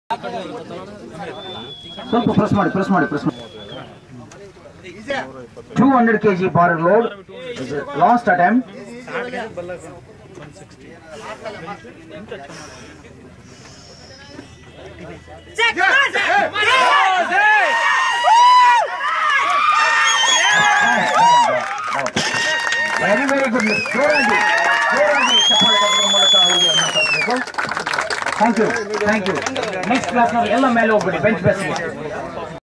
ಸ್ವಲ್ಪ ಪ್ರೆಸ್ ಮಾಡಿ 200 kg bar load is last attempt. Very good. Thank you. Next class, bench press.